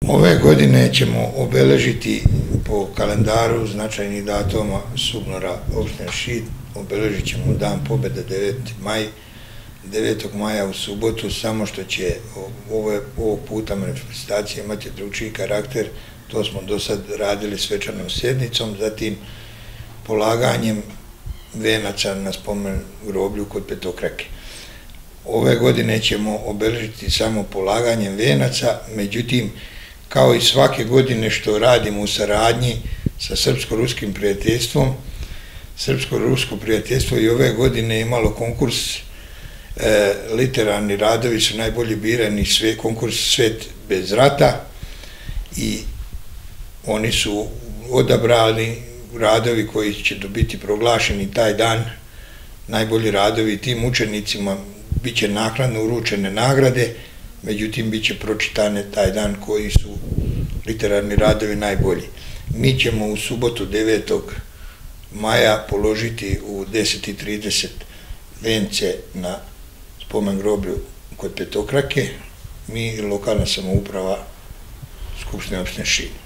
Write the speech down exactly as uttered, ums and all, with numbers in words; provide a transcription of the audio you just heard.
Ove godine ćemo obeležiti po kalendaru značajnih datuma SUBNOR-a opštine Šid, obeležit ćemo Dan pobjede deveti maj, devetog maja u subotu, samo što će ovog puta manifestacija imati drugčiji karakter. To smo do sad radili svečanom sjednicom, zatim polaganjem venaca na spomen groblju kod Petokrake. Ove godine ćemo obeležiti samo polaganjem venaca, međutim, kao i svake godine što radimo u saradnji sa Srpsko-ruskim prijateljstvom, Srpsko-rusko prijateljstvo i ove godine je imalo konkurs, literarni radovi su najbolje birani, konkurs Svet bez rata, i oni su odabrali radovi koji će biti proglašeni taj dan, najbolji radovi. Tim učenicima bit će naknadno uručene nagrade, međutim bit će pročitane taj dan koji su literarni radovi najbolji. Mi ćemo u subotu devetog maja položiti u deset i trideset vence na spomen groblju kod Petokrake, mi lokalna samouprava Skupštine opštine Šid.